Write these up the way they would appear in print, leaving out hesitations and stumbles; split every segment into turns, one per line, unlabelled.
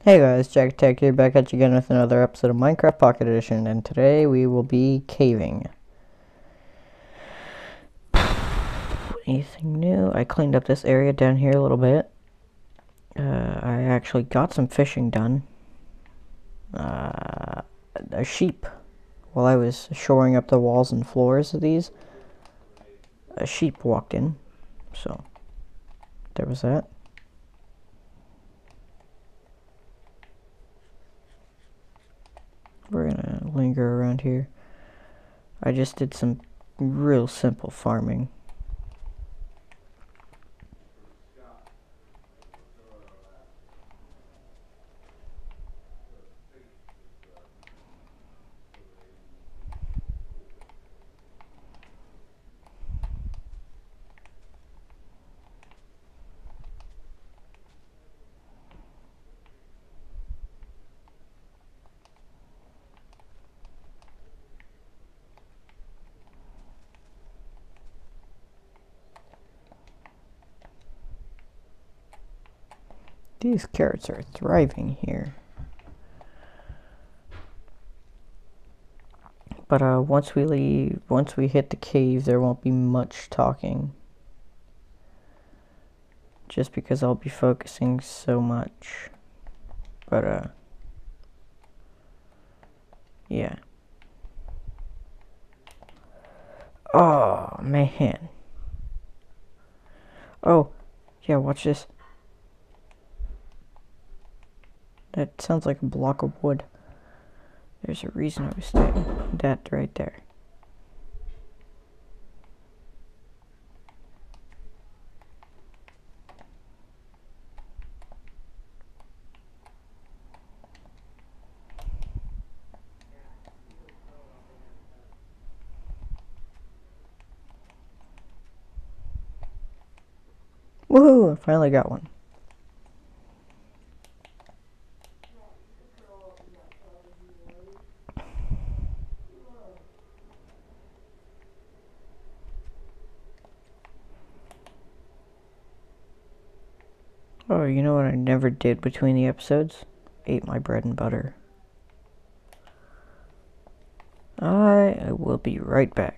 Hey guys, Jack Tech here, back at you again with another episode of Minecraft Pocket Edition, and today we will be caving. Anything new? I cleaned up this area down here a little bit. I actually got some fishing done. A sheep, while I was shoring up the walls and floors of these, a sheep walked in, so there was that. We're gonna linger around here. I just did some real simple farming. These carrots are thriving here. But once we hit the cave, there won't be much talking. Just because I'll be focusing so much. But yeah. Oh, man. Oh, yeah, watch this. That sounds like a block of wood. There's a reason I was saying that right there. Woohoo! I finally got one. Oh, you know what I never did between the episodes? Ate my bread and butter. I will be right back.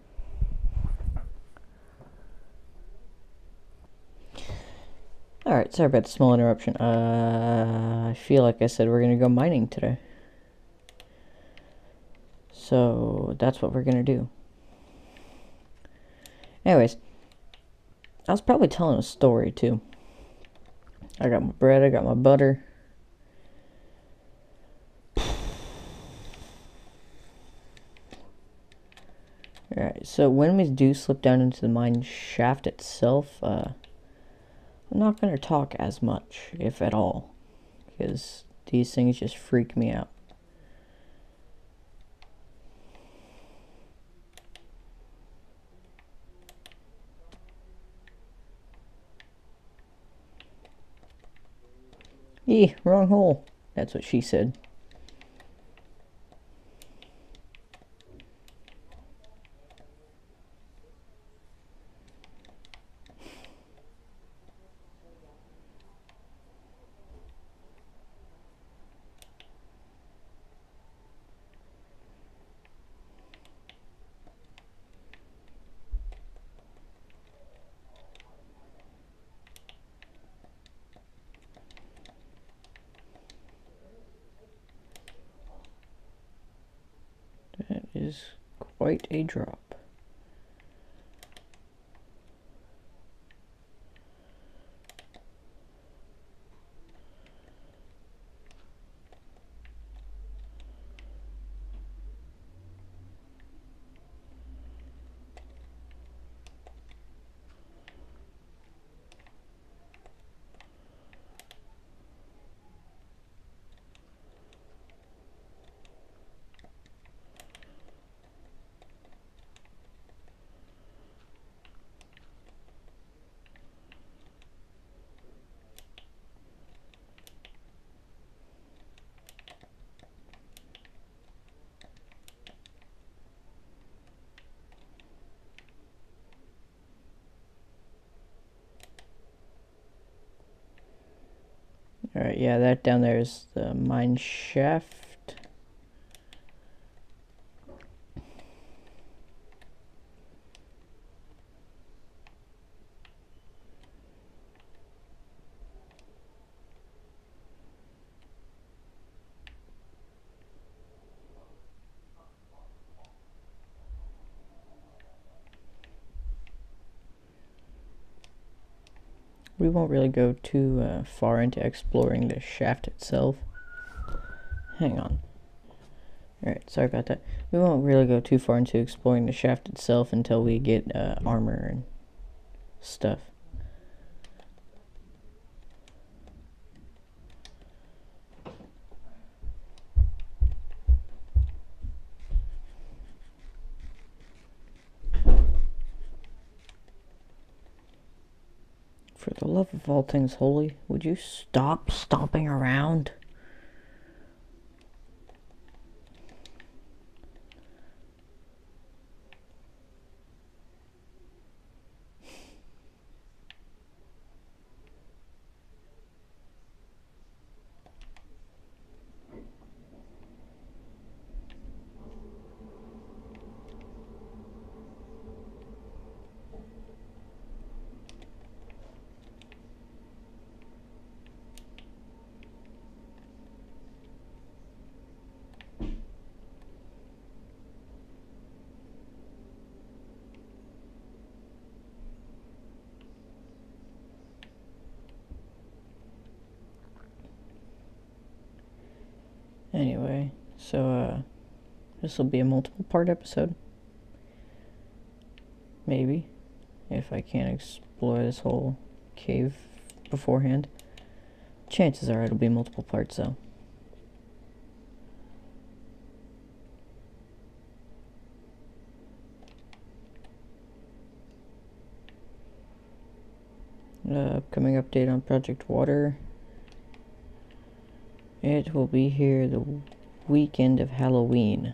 Alright, sorry about the small interruption. I feel like I said we're gonna go mining today. So, that's what we're gonna do. Anyways, I was probably telling a story too. I got my bread, I got my butter. Alright, so when we do slip down into the mine shaft itself, I'm not going to talk as much, if at all, because these things just freak me out. Wrong hole. That's what she said. That is quite a drop. Alright, yeah, that down there is the mine shaft. We won't really go too far into exploring the shaft itself. Hang on. Alright, sorry about that. We won't really go too far into exploring the shaft itself until we get armor and stuff. For the love of all things holy, would you stop stomping around? Anyway, so this will be a multiple part episode. Maybe. If I can't explore this whole cave beforehand. Chances are it'll be multiple parts though. Upcoming update on Project Water. It will be here the weekend of Halloween.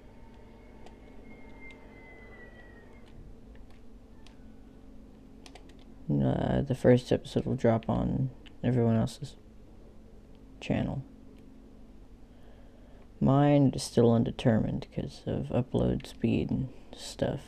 The first episode will drop on everyone else's channel. Mine is still undetermined because of upload speed and stuff.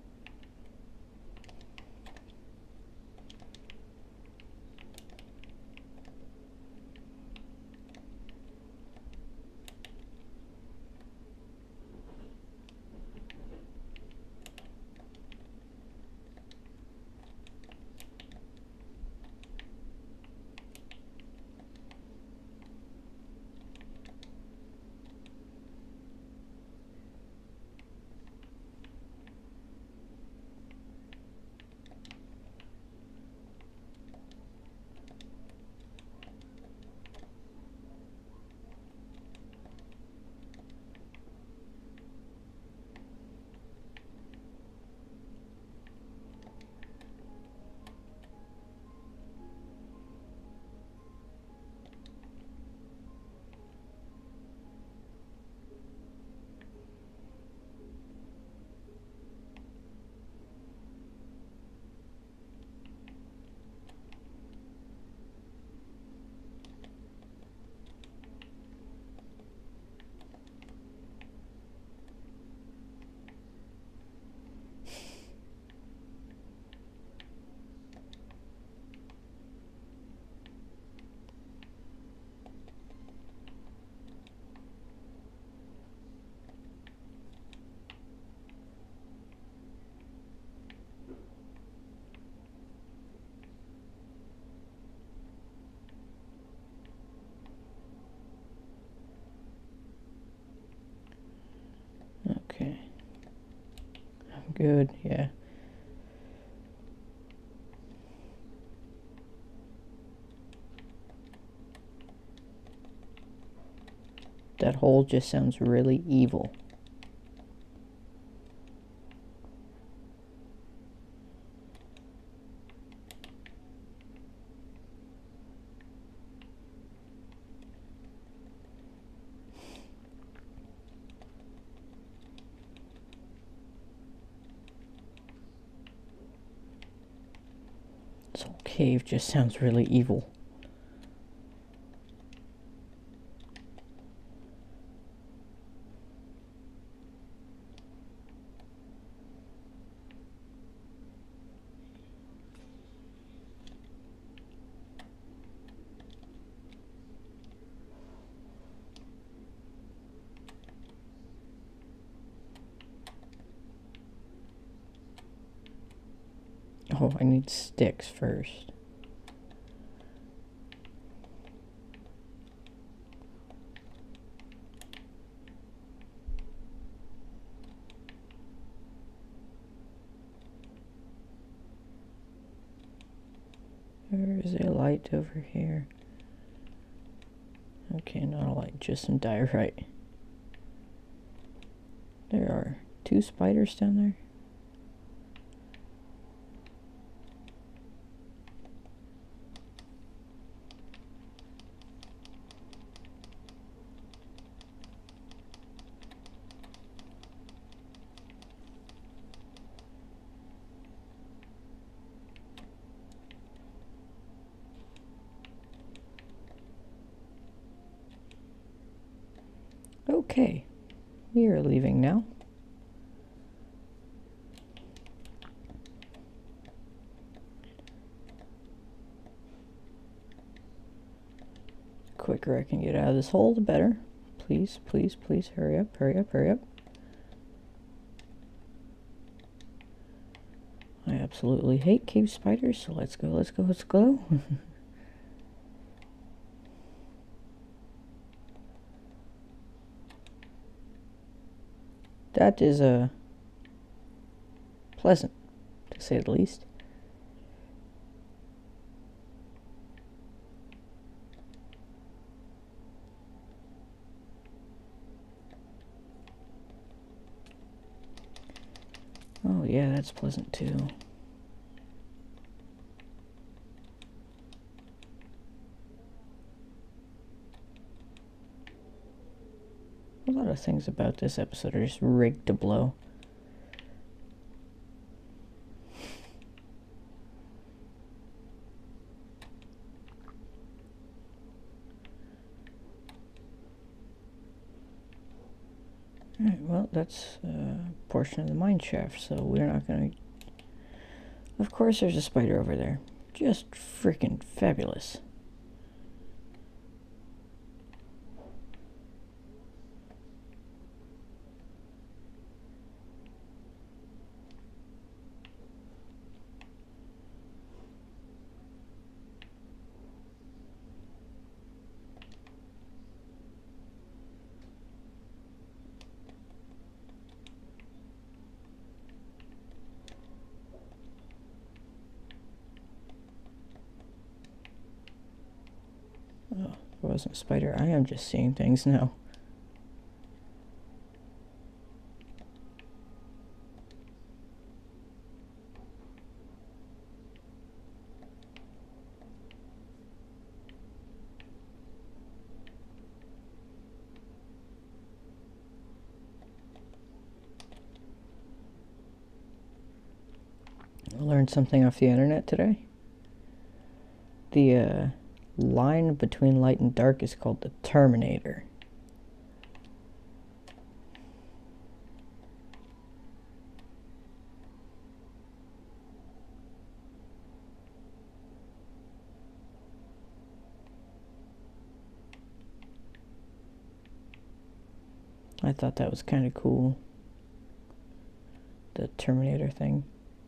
Okay. I'm good, yeah. That hole just sounds really evil. This whole cave just sounds really evil. Oh, I need sticks first. There is a light over here. Okay, not a light, just some diorite. There are 2 spiders down there. Okay, we are leaving now. Quicker I can get out of this hole, the better. Please, please, please, hurry up, hurry up, hurry up. I absolutely hate cave spiders, so let's go, let's go, let's go. That is pleasant, to say the least. Oh yeah, that's pleasant too. A lot of things about this episode are just rigged to blow. Alright, well, that's a portion of the mine shaft, so we're not gonna... Of course there's a spider over there. Just freaking fabulous. Oh, it wasn't a spider. I am just seeing things now. I learned something off the internet today. The line between light and dark is called the terminator. I thought that was kind of cool. The terminator thing.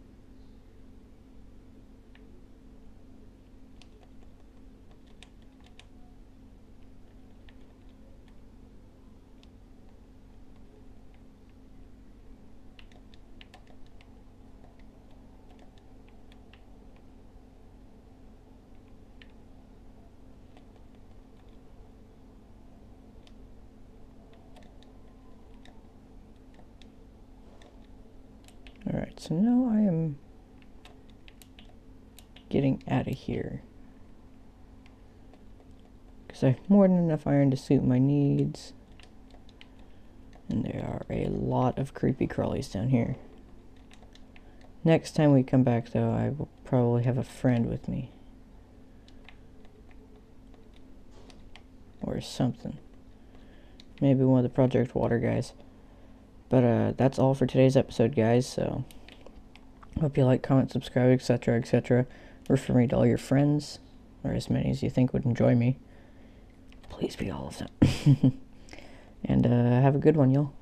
Alright, so now I am getting out of here. Because I have more than enough iron to suit my needs. And there are a lot of creepy crawlies down here. Next time we come back, though, I will probably have a friend with me. Or something. Maybe one of the Project Water guys. But that's all for today's episode, guys. So hope you like, comment, subscribe, etc., etc. Refer me to all your friends, or as many as you think would enjoy me. Please be all of them. And have a good one, y'all.